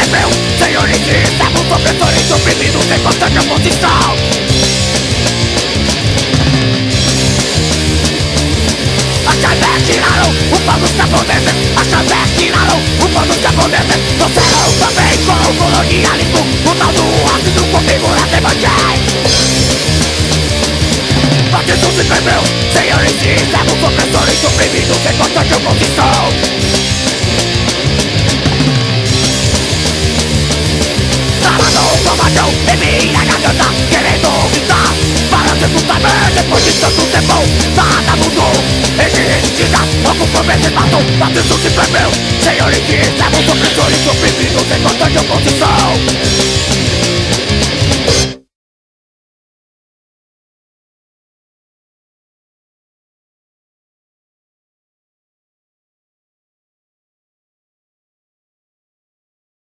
meu, senhores e servos, opressores, oprimidos em constante oposição. As chaves tiraram o pão dos camponeses, as chaves tiraram o pão dos camponeses. Trouxeram também com o colonialismo o tal do ácido configurado evangelho. Partido se perdeu, senhores e servos, opressores, oprimidos em constante oposição. Travando o combate em minha garganta, querendo gritar para se escutar-me depois de tanto tempo. Nada mudou, existirá algum comprometimento. Partido se perdeu, senhores e servos, opressores, oprimidos em constante oposição.